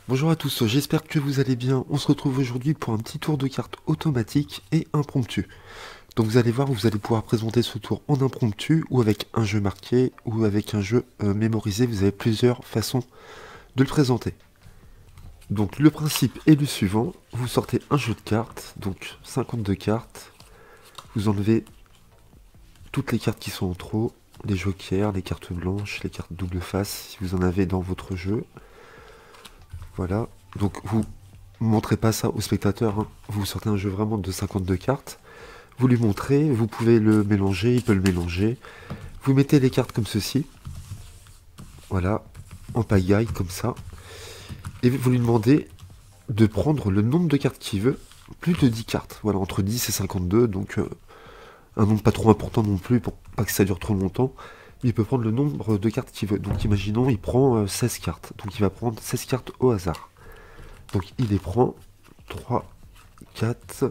Bonjour à tous, j'espère que vous allez bien. On se retrouve aujourd'hui pour un petit tour de cartes automatique et impromptu. Donc vous allez voir, vous allez pouvoir présenter ce tour en impromptu ou avec un jeu marqué ou avec un jeu mémorisé. Vous avez plusieurs façons de le présenter. Donc le principe est le suivant, vous sortez un jeu de cartes, donc 52 cartes. Vous enlevez toutes les cartes qui sont en trop, les jokers, les cartes blanches, les cartes double face si vous en avez dans votre jeu. Voilà, donc vous montrez pas ça au spectateur, hein. Vous sortez un jeu vraiment de 52 cartes, vous lui montrez, vous pouvez le mélanger, il peut le mélanger. Vous mettez les cartes comme ceci, voilà, en pagaille comme ça, et vous lui demandez de prendre le nombre de cartes qu'il veut, plus de 10 cartes, voilà, entre 10 et 52, donc un nombre pas trop important non plus pour pas que ça dure trop longtemps. Il peut prendre le nombre de cartes qu'il veut, donc imaginons il prend 16 cartes, donc il va prendre 16 cartes au hasard. Donc il les prend 3, 4,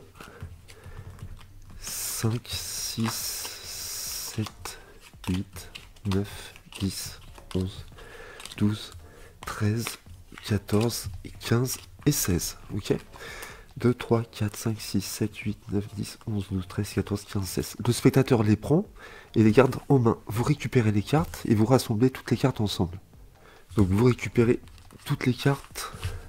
5, 6, 7, 8, 9, 10, 11, 12, 13, 14, 15 et 16. Ok, 2, 3, 4, 5, 6, 7, 8, 9, 10, 11, 12, 13, 14, 15, 16. Le spectateur les prend et les garde en main. Vous récupérez les cartes et vous rassemblez toutes les cartes ensemble. Donc vous récupérez toutes les cartes.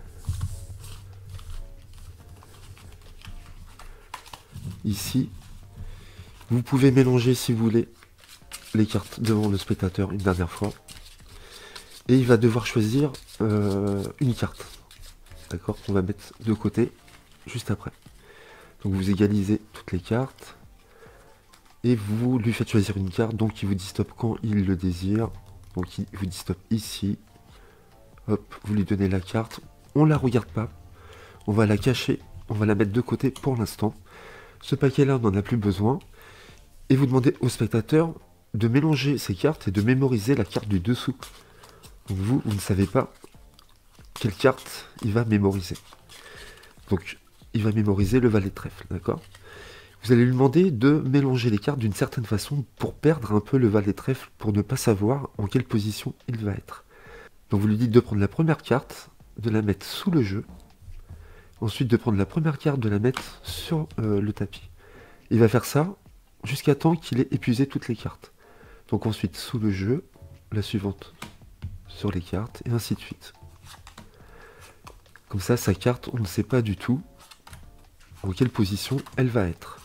Ici, vous pouvez mélanger si vous voulez les cartes devant le spectateur une dernière fois. Et il va devoir choisir une carte. D'accord, qu'on va mettre de côté juste après. Donc vous égalisez toutes les cartes. Et vous lui faites choisir une carte. Donc il vous dit stop quand il le désire. Donc il vous dit stop ici. Hop, vous lui donnez la carte. On la regarde pas. On va la cacher. On va la mettre de côté pour l'instant. Ce paquet-là, on n'en a plus besoin. Et vous demandez au spectateur de mélanger ces cartes et de mémoriser la carte du dessous. Donc vous ne savez pas quelle carte il va mémoriser. Donc il va mémoriser le valet de trèfle, d'accord? Vous allez lui demander de mélanger les cartes d'une certaine façon pour perdre un peu le valet de trèfle, pour ne pas savoir en quelle position il va être. Donc vous lui dites de prendre la première carte, de la mettre sous le jeu, ensuite de prendre la première carte, de la mettre sur le tapis. Il va faire ça jusqu'à temps qu'il ait épuisé toutes les cartes. Donc ensuite sous le jeu, la suivante sur les cartes, et ainsi de suite. Comme ça, sa carte, on ne sait pas du tout en quelle position elle va être.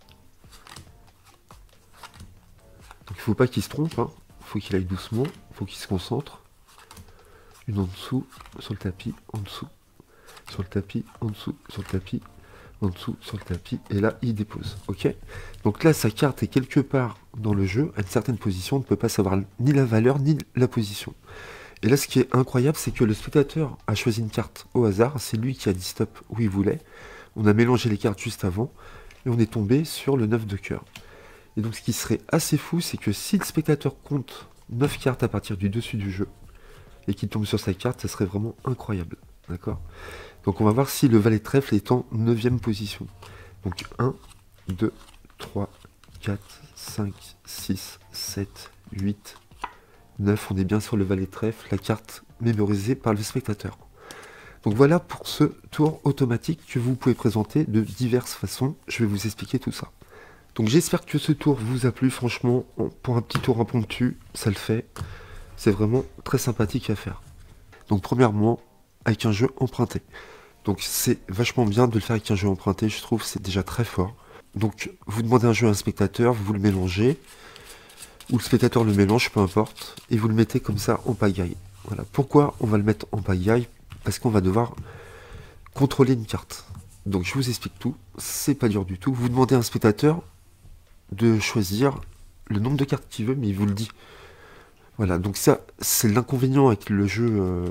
Donc il ne faut pas qu'il se trompe, hein. Il faut qu'il aille doucement, il faut qu'il se concentre. Une en dessous, sur le tapis, en dessous, sur le tapis, en dessous, sur le tapis, en dessous, sur le tapis, et là, il dépose. Ok? Donc là, sa carte est quelque part dans le jeu, à une certaine position, on ne peut pas savoir ni la valeur, ni la position. Et là, ce qui est incroyable, c'est que le spectateur a choisi une carte au hasard, c'est lui qui a dit stop où il voulait. On a mélangé les cartes juste avant, et on est tombé sur le 9 de cœur. Et donc ce qui serait assez fou, c'est que si le spectateur compte 9 cartes à partir du dessus du jeu, et qu'il tombe sur sa carte, ça serait vraiment incroyable. D'accord? Donc on va voir si le valet de trèfle est en 9e position. Donc 1, 2, 3, 4, 5, 6, 7, 8, 9, on est bien sur le valet de trèfle, la carte mémorisée par le spectateur. Donc voilà pour ce tour automatique que vous pouvez présenter de diverses façons. Je vais vous expliquer tout ça. Donc j'espère que ce tour vous a plu. Franchement, pour un petit tour impromptu, ça le fait. C'est vraiment très sympathique à faire. Donc premièrement, avec un jeu emprunté. Donc c'est vachement bien de le faire avec un jeu emprunté, je trouve, c'est déjà très fort. Donc vous demandez un jeu à un spectateur, vous le mélangez, ou le spectateur le mélange, peu importe, et vous le mettez comme ça en pagaille. Voilà. Pourquoi on va le mettre en pagaille? Parce qu'on va devoir contrôler une carte. Donc je vous explique tout, c'est pas dur du tout. Vous demandez à un spectateur de choisir le nombre de cartes qu'il veut, mais il vous le dit. Voilà, donc ça, c'est l'inconvénient avec le jeu...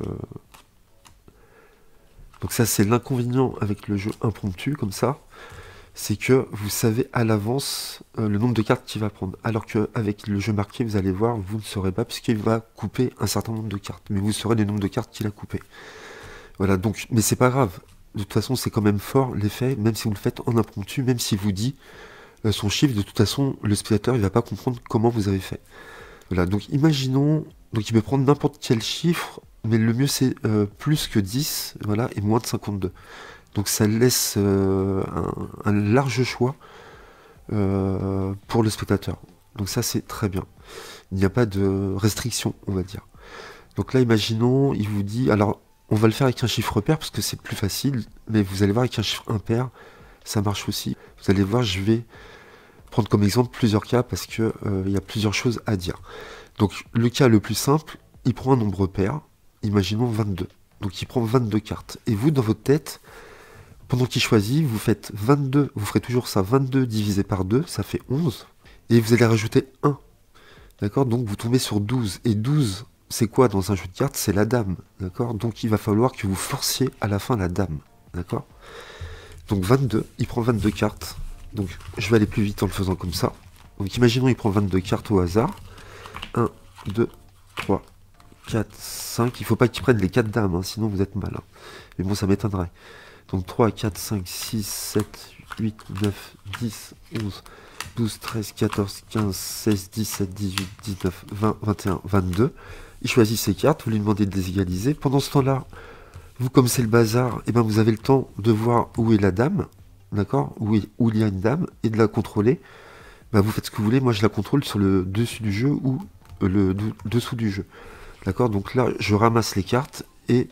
Donc ça, c'est l'inconvénient avec le jeu impromptu, comme ça. C'est que vous savez à l'avance le nombre de cartes qu'il va prendre. Alors qu'avec le jeu marqué, vous allez voir, vous ne saurez pas, puisqu'il va couper un certain nombre de cartes. Mais vous saurez le nombre de cartes qu'il a coupé. Voilà, donc, mais c'est pas grave. De toute façon, c'est quand même fort l'effet, même si vous le faites en impromptu, même s'il vous dit son chiffre, de toute façon, le spectateur, il va pas comprendre comment vous avez fait. Voilà, donc imaginons, donc il peut prendre n'importe quel chiffre, mais le mieux c'est plus que 10, voilà, et moins de 52. Donc ça laisse un large choix pour le spectateur. Donc ça c'est très bien. Il n'y a pas de restriction, on va dire. Donc là, imaginons, il vous dit, alors on va le faire avec un chiffre pair parce que c'est plus facile, mais vous allez voir avec un chiffre impair, ça marche aussi. Vous allez voir, je vais prendre comme exemple plusieurs cas parce que il y a plusieurs choses à dire. Donc le cas le plus simple, il prend un nombre pair, imaginons 22. Donc il prend 22 cartes. Et vous, dans votre tête, pendant qu'il choisit, vous faites 22, vous ferez toujours ça, 22 divisé par 2, ça fait 11. Et vous allez rajouter 1. D'accord? Donc vous tombez sur 12. Et 12, c'est quoi dans un jeu de cartes? C'est la dame. D'accord? Donc il va falloir que vous forciez à la fin la dame. D'accord? Donc 22, il prend 22 cartes. Donc je vais aller plus vite en le faisant comme ça. Donc imaginons il prend 22 cartes au hasard. 1, 2, 3, 4, 5. Il ne faut pas qu'il prenne les 4 dames, hein, sinon vous êtes malin. Mais bon, ça m'étonnerait. Donc 3, 4, 5, 6, 7, 8, 9, 10, 11, 12, 13, 14, 15, 16, 17, 18, 19, 20, 21, 22. Il choisit ses cartes, vous lui demandez de les égaliser. Pendant ce temps-là, vous, comme c'est le bazar, et ben vous avez le temps de voir où est la dame, d'accord, où il y a une dame, et de la contrôler. Ben, vous faites ce que vous voulez, moi je la contrôle sur le dessus du jeu ou le dessous du jeu. D'accord, donc là, je ramasse les cartes, et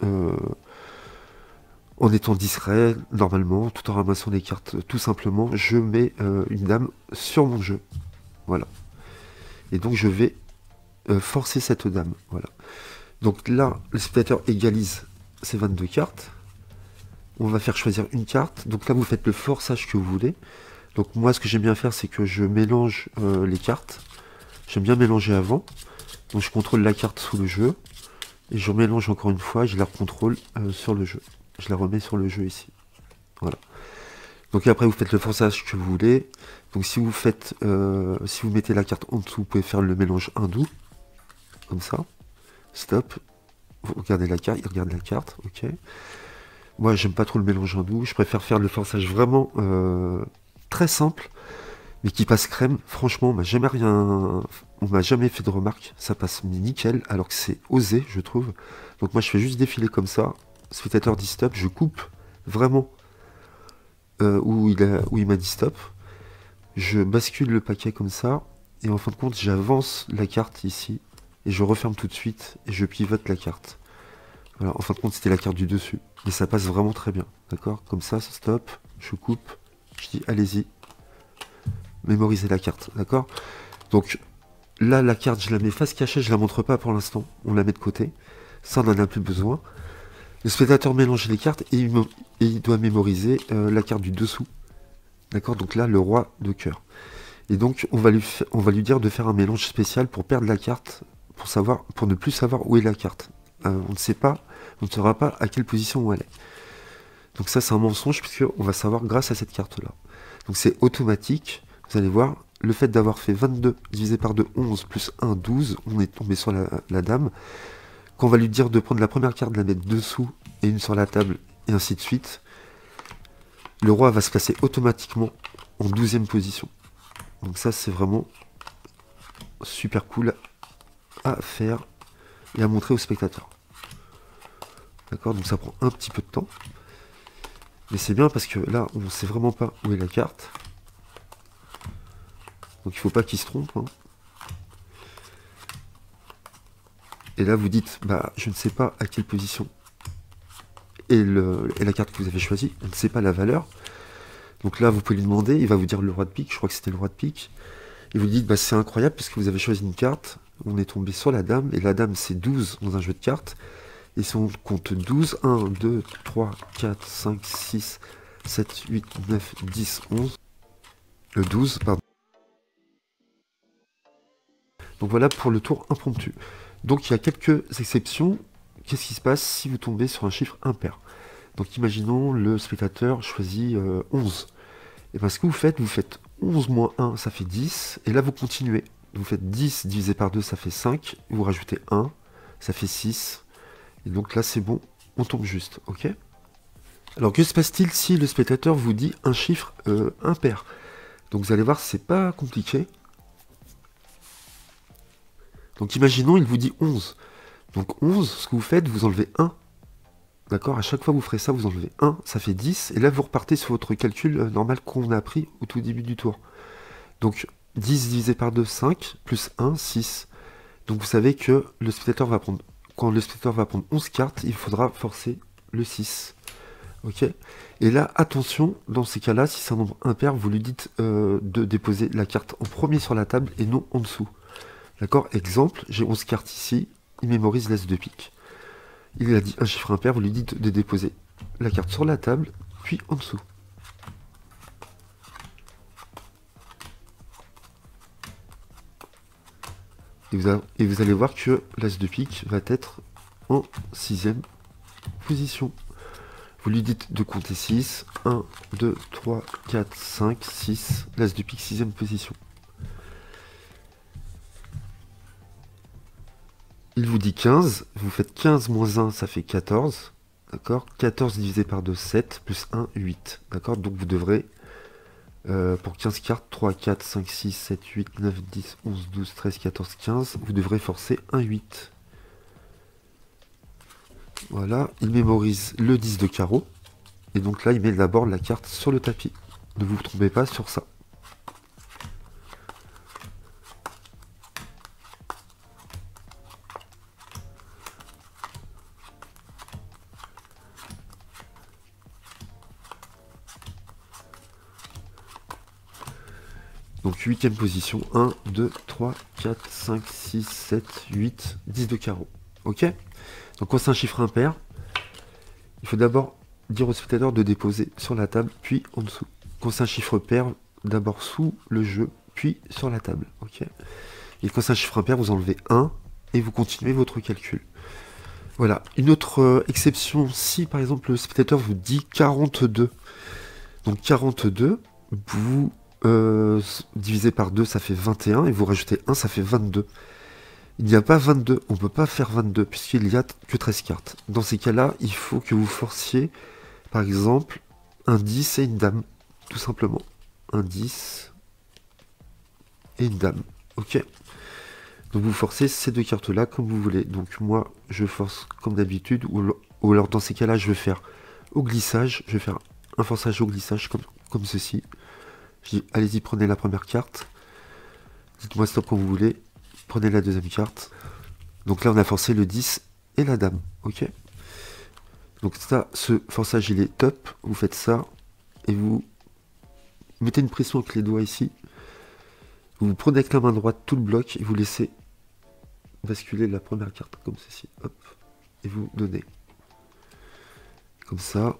en étant discret, normalement, tout en ramassant les cartes, tout simplement, je mets une dame sur mon jeu. Voilà. Et donc je vais forcer cette dame. Voilà. Donc là, le spectateur égalise ces 22 cartes. On va faire choisir une carte. Donc là, vous faites le forçage que vous voulez. Donc moi, ce que j'aime bien faire, c'est que je mélange les cartes. J'aime bien mélanger avant. Donc je contrôle la carte sous le jeu. Et je mélange encore une fois, je la recontrôle sur le jeu. Je la remets sur le jeu ici. Voilà. Donc après, vous faites le forçage que vous voulez. Donc si vous faites, si vous mettez la carte en dessous, vous pouvez faire le mélange hindou. Comme ça. Stop. Vous regardez la carte, il regarde la carte, ok. Moi, j'aime pas trop le mélange hindou. Je préfère faire le forçage vraiment très simple, mais qui passe crème. Franchement, on m'a jamais fait de remarque. Ça passe nickel, alors que c'est osé, je trouve. Donc moi, je fais juste défiler comme ça. Spectateur dit stop, je coupe vraiment où il m'a dit stop. Je bascule le paquet comme ça, et en fin de compte, j'avance la carte ici, et je referme tout de suite, et je pivote la carte. Voilà, en fin de compte, c'était la carte du dessus. Mais ça passe vraiment très bien, d'accord? Comme ça, stop, je coupe, je dis allez-y, mémorisez la carte, d'accord? Donc là, la carte, je la mets face cachée, je la montre pas pour l'instant, on la met de côté. Ça, on n'en a plus besoin. Le spectateur mélange les cartes et il doit mémoriser la carte du dessous. D'accord? Donc là, le roi de cœur. Et donc, on va lui dire de faire un mélange spécial pour perdre la carte, pour ne plus savoir où est la carte. On ne sait pas, on ne saura pas à quelle position où elle est. Donc ça, c'est un mensonge, puisqu'on va savoir grâce à cette carte-là. Donc c'est automatique. Vous allez voir, le fait d'avoir fait 22 divisé par 2, 11, plus 1, 12, on est tombé sur la dame. Quand on va lui dire de prendre la première carte, de la mettre dessous, et une sur la table, et ainsi de suite, le roi va se placer automatiquement en 12e position. Donc ça, c'est vraiment super cool à faire et à montrer aux spectateurs. D'accord, donc ça prend un petit peu de temps. Mais c'est bien parce que là, on ne sait vraiment pas où est la carte. Donc il ne faut pas qu'il se trompe. Hein. Et là, vous dites, bah, je ne sais pas à quelle position est la carte que vous avez choisie. On ne sait pas la valeur. Donc là, vous pouvez lui demander, il va vous dire le roi de pique. Je crois que c'était le roi de pique. Et vous dites, bah, c'est incroyable parce que vous avez choisi une carte. On est tombé sur la dame. Et la dame, c'est 12 dans un jeu de cartes. Et si on compte 12, 1, 2, 3, 4, 5, 6, 7, 8, 9, 10, 11. Le 12, pardon. Donc voilà pour le tour impromptu. Donc il y a quelques exceptions. Qu'est-ce qui se passe si vous tombez sur un chiffre impair? Donc imaginons le spectateur choisit 11. Et bien ce que vous faites 11 moins 1, ça fait 10. Et là vous continuez. Vous faites 10 divisé par 2, ça fait 5. Vous rajoutez 1, ça fait 6. Et donc là c'est bon, on tombe juste, ok? Alors que se passe-t-il si le spectateur vous dit un chiffre impair? Donc vous allez voir, c'est pas compliqué. Donc imaginons, il vous dit 11. Donc 11, ce que vous faites, vous enlevez 1. D'accord? À chaque fois que vous ferez ça, vous enlevez 1, ça fait 10. Et là, vous repartez sur votre calcul normal qu'on a appris au tout début du tour. Donc 10 divisé par 2, 5, plus 1, 6. Donc vous savez que le spectateur va prendre, quand le spectateur va prendre 11 cartes, il faudra forcer le 6. Ok? Et là, attention, dans ces cas-là, si c'est un nombre impair, vous lui dites de déposer la carte en premier sur la table et non en dessous. D'accord? Exemple, j'ai 11 cartes ici, il mémorise l'as de pique. Il a dit un chiffre impair, vous lui dites de déposer la carte sur la table, puis en dessous. Et vous allez voir que l'as de pique va être en 6e position. Vous lui dites de compter 6. 1, 2, 3, 4, 5, 6. L'as de pique, 6e position. Il vous dit 15. Vous faites 15 moins 1, ça fait 14. D'accord? 14 divisé par 2, 7. Plus 1, 8. D'accord? Donc vous devrez, pour 15 cartes, 3, 4, 5, 6, 7, 8, 9, 10, 11, 12, 13, 14, 15. Vous devrez forcer un 8. Voilà, il mémorise le 10 de carreau. Et donc là, il met d'abord la carte sur le tapis. Ne vous trompez pas sur ça. Donc 8e position, 1, 2, 3, 4, 5, 6, 7, 8, 10 de carreau. Ok? Donc quand c'est un chiffre impair, il faut d'abord dire au spectateur de déposer sur la table, puis en dessous. Quand c'est un chiffre pair, d'abord sous le jeu, puis sur la table. Ok? Et quand c'est un chiffre impair, vous enlevez 1 et vous continuez votre calcul. Voilà. Une autre exception, si par exemple le spectateur vous dit 42. Donc 42, vous divisé par 2, ça fait 21, et vous rajoutez 1, ça fait 22. Il n'y a pas 22, on ne peut pas faire 22, puisqu'il n'y a que 13 cartes. Dans ces cas-là, il faut que vous forciez, par exemple, un 10 et une dame, tout simplement. Un 10 et une dame, ok? Donc vous forcez ces deux cartes-là comme vous voulez. Donc moi, je force comme d'habitude, ou alors dans ces cas-là, je vais faire au glissage, je vais faire un forçage au glissage comme ceci. Je dis, allez-y, prenez la première carte. Dites-moi stop quand vous voulez. Prenez la deuxième carte. Donc là, on a forcé le 10 et la dame. Ok? Donc ça, ce forçage, il est top. Vous faites ça. Et vous mettez une pression avec les doigts ici. Vous prenez avec la main droite tout le bloc. Et vous laissez basculer la première carte comme ceci. Hop. Et vous donnez. Comme ça.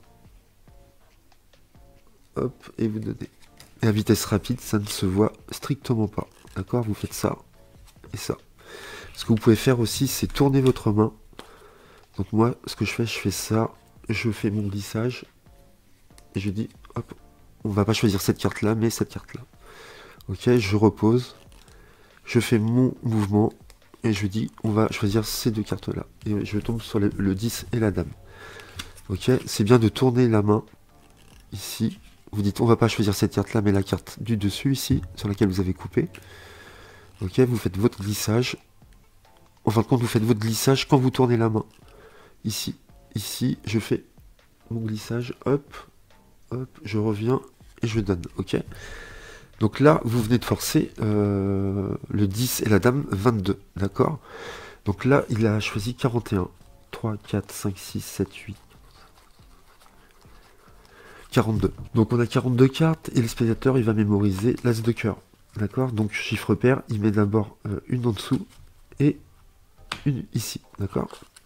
Hop. Et vous donnez. Et à vitesse rapide, ça ne se voit strictement pas. D'accord? Vous faites ça et ça. Ce que vous pouvez faire aussi, c'est tourner votre main. Donc moi, ce que je fais ça. Je fais mon glissage. Et je dis, hop, on va pas choisir cette carte-là, mais cette carte-là. Ok, je repose. Je fais mon mouvement. Et je dis, on va choisir ces deux cartes-là. Et je tombe sur le 10 et la dame. Ok, c'est bien de tourner la main. Ici. Vous dites, on va pas choisir cette carte-là, mais la carte du dessus, ici, sur laquelle vous avez coupé. Ok, vous faites votre glissage. En fin de compte, vous faites votre glissage quand vous tournez la main. Ici, je fais mon glissage, hop, hop, je reviens et je donne, ok. Donc là, vous venez de forcer le 10 et la dame 22, d'accord. Donc là, il a choisi 41. 3, 4, 5, 6, 7, 8. 42. Donc on a 42 cartes et le spectateur il va mémoriser l'as de cœur. D'accord? Donc chiffre pair, il met d'abord une en dessous et une ici. D'accord?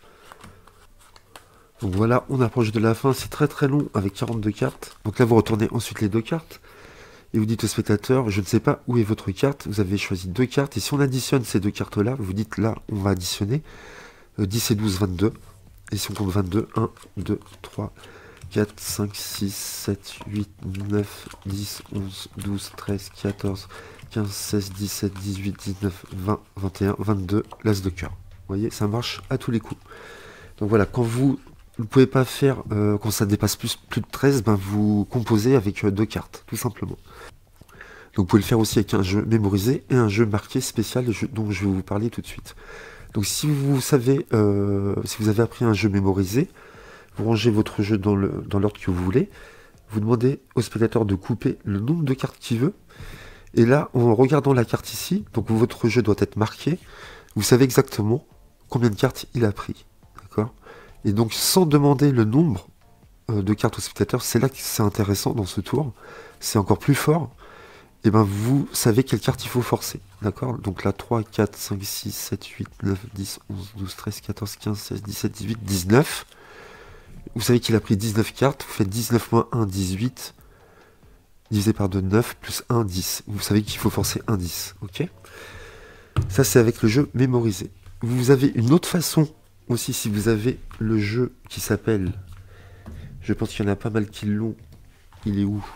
Donc voilà, on approche de la fin, c'est très très long avec 42 cartes. Donc là vous retournez ensuite les deux cartes et vous dites au spectateur, je ne sais pas où est votre carte, vous avez choisi deux cartes et si on additionne ces deux cartes là, vous dites là on va additionner 10 et 12, 22. Et si on compte 22, 1, 2, 3, 4, 5, 6, 7, 8, 9, 10, 11, 12, 13, 14, 15, 16, 17, 18, 19, 20, 21, 22, l'as de cœur. Vous voyez, ça marche à tous les coups. Donc voilà, quand vous ne pouvez pas faire, quand ça dépasse plus de 13, ben vous composez avec deux cartes, tout simplement. Donc vous pouvez le faire aussi avec un jeu mémorisé et un jeu marqué spécial dont je vais vous parler tout de suite. Donc si vous savez, si vous avez appris un jeu mémorisé, vous rangez votre jeu dans l'ordre que vous voulez, vous demandez au spectateur de couper le nombre de cartes qu'il veut, et là, en regardant la carte ici, donc votre jeu doit être marqué, vous savez exactement combien de cartes il a pris, d'accord? Et donc sans demander le nombre de cartes au spectateur, c'est là que c'est intéressant dans ce tour, c'est encore plus fort, et ben vous savez quelle carte il faut forcer, d'accord? Donc là, 3, 4, 5, 6, 7, 8, 9, 10, 11, 12, 13, 14, 15, 16, 17, 18, 19. Vous savez qu'il a pris 19 cartes, vous faites 19 moins 1, 18, divisé par 2, 9, plus 1, 10. Vous savez qu'il faut forcer un 10, ok? Ça, c'est avec le jeu mémorisé. Vous avez une autre façon aussi, si vous avez le jeu qui s'appelle... Je pense qu'il y en a pas mal qui l'ont. Il est où?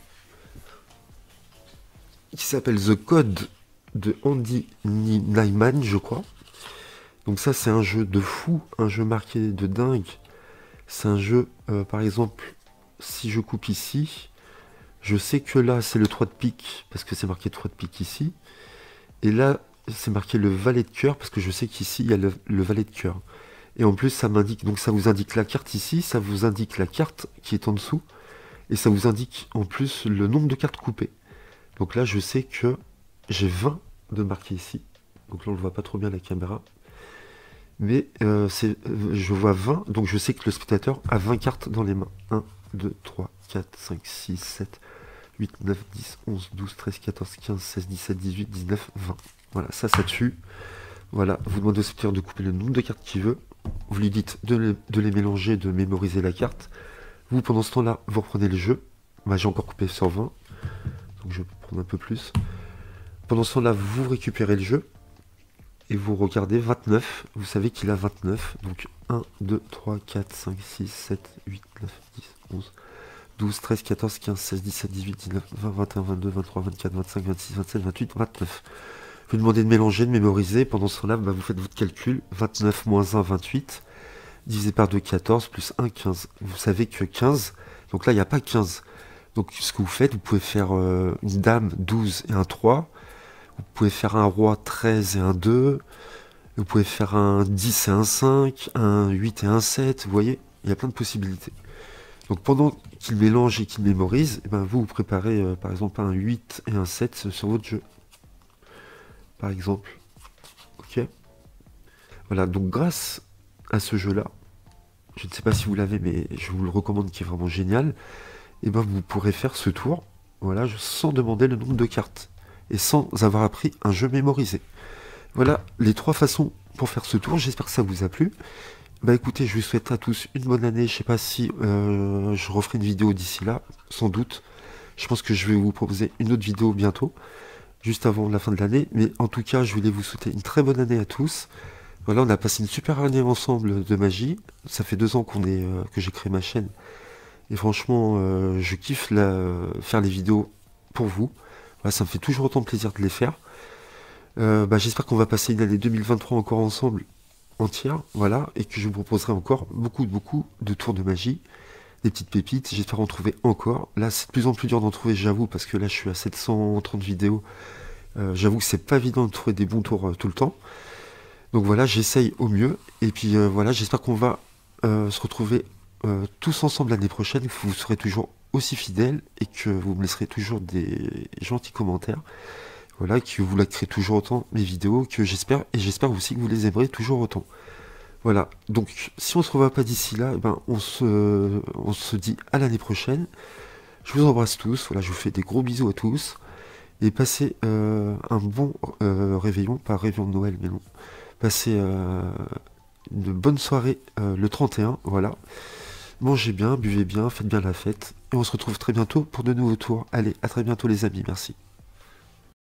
Qui s'appelle The Code de Andy Nyman, je crois. Donc ça, c'est un jeu de fou, un jeu marqué de dingue. C'est un jeu, par exemple, si je coupe ici, je sais que là, c'est le 3 de pique, parce que c'est marqué 3 de pique ici. Et là, c'est marqué le valet de cœur, parce que je sais qu'ici, il y a le valet de cœur. Et en plus, ça m'indique, donc ça vous indique la carte ici, ça vous indique la carte qui est en dessous, et ça vous indique en plus le nombre de cartes coupées. Donc là, je sais que j'ai 20 de marqué ici. Donc là, on ne le voit pas trop bien à la caméra. Mais je vois 20, donc je sais que le spectateur a 20 cartes dans les mains. 1, 2, 3, 4, 5, 6, 7, 8, 9, 10, 11, 12, 13, 14, 15, 16, 17, 18, 19, 20. Voilà, ça tue. Voilà, vous demandez au spectateur de couper le nombre de cartes qu'il veut. Vous lui dites de les mélanger, de mémoriser la carte. Vous, pendant ce temps-là, vous reprenez le jeu. Bah, j'ai encore coupé sur 20. Donc je vais prendre un peu plus. Pendant ce temps-là, vous récupérez le jeu. Et vous regardez 29. Vous savez qu'il a 29. Donc 1, 2, 3, 4, 5, 6, 7, 8, 9, 10, 11, 12, 13, 14, 15, 16, 17, 18, 19, 20, 21, 22, 23, 24, 25, 26, 27, 28, 29. Vous demandez de mélanger, de mémoriser. Pendant ce temps-là, bah, vous faites votre calcul. 29 moins 1, 28. Divisé par 2, 14. Plus 1, 15. Vous savez que 15. Donc là, il n'y a pas 15. Donc ce que vous faites, vous pouvez faire une dame 12 et un 3. Vous pouvez faire un roi 13 et un 2. Vous pouvez faire un 10 et un 5. Un 8 et un 7. Vous voyez, il y a plein de possibilités. Donc pendant qu'il mélange et qu'il mémorise, eh ben, vous préparez par exemple un 8 et un 7 sur votre jeu. Par exemple. Ok. Voilà, donc grâce à ce jeu-là, je ne sais pas si vous l'avez, mais je vous le recommande, qui est vraiment génial, et ben vous pourrez faire ce tour, voilà, sans demander le nombre de cartes, et sans avoir appris un jeu mémorisé. Voilà les 3 façons pour faire ce tour, j'espère que ça vous a plu. Bah écoutez, je vous souhaite à tous une bonne année, je sais pas si je referai une vidéo d'ici là, sans doute. Je pense que je vais vous proposer une autre vidéo bientôt, juste avant la fin de l'année, mais en tout cas, je voulais vous souhaiter une très bonne année à tous. Voilà, on a passé une super année ensemble de magie. Ça fait 2 ans que j'ai créé ma chaîne. Et franchement, je kiffe faire les vidéos pour vous. Voilà, ça me fait toujours autant de plaisir de les faire. J'espère qu'on va passer une année 2023 encore ensemble, entière. Voilà, et que je vous proposerai encore beaucoup de tours de magie. Des petites pépites. J'espère en trouver encore. Là, c'est de plus en plus dur d'en trouver, j'avoue, parce que là, je suis à 730 vidéos. J'avoue que c'est pas évident de trouver des bons tours tout le temps. Donc voilà, j'essaye au mieux. Et puis voilà, j'espère qu'on va se retrouver tous ensemble l'année prochaine. Que vous serez toujours aussi fidèles et que vous me laisserez toujours des gentils commentaires. Voilà, que vous likerez toujours autant mes vidéos, que j'espère, et j'espère aussi que vous les aimerez toujours autant. Voilà, donc si on se revoit pas d'ici là, on se dit à l'année prochaine. Je vous embrasse tous, voilà, je vous fais des gros bisous à tous. Et passez un bon réveillon, pas réveillon de Noël, mais non. Passez une bonne soirée le 31, voilà. Mangez bien, buvez bien, faites bien la fête. Et on se retrouve très bientôt pour de nouveaux tours. Allez, à très bientôt les amis, merci.